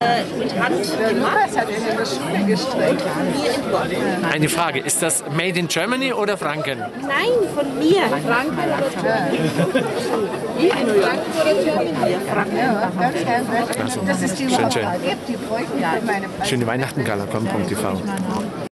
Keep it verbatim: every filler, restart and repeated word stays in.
mit Hand gemacht. Das hat er in der Schule gestrickt. Eine Frage, ist das Made in Germany oder Franken? Nein, von mir. Franken oder Also, Das ist die schön, schön. Die bräuchten meine Schöne Weihnachten, Gala, komm punkt t v.